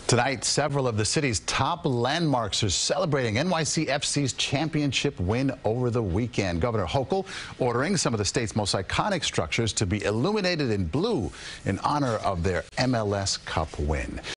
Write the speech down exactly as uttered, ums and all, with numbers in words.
Tonight, several of the city's top landmarks are celebrating N Y C F C's championship win over the weekend. Governor Hochul ordering some of the state's most iconic structures to be illuminated in blue in honor of their M L S Cup win.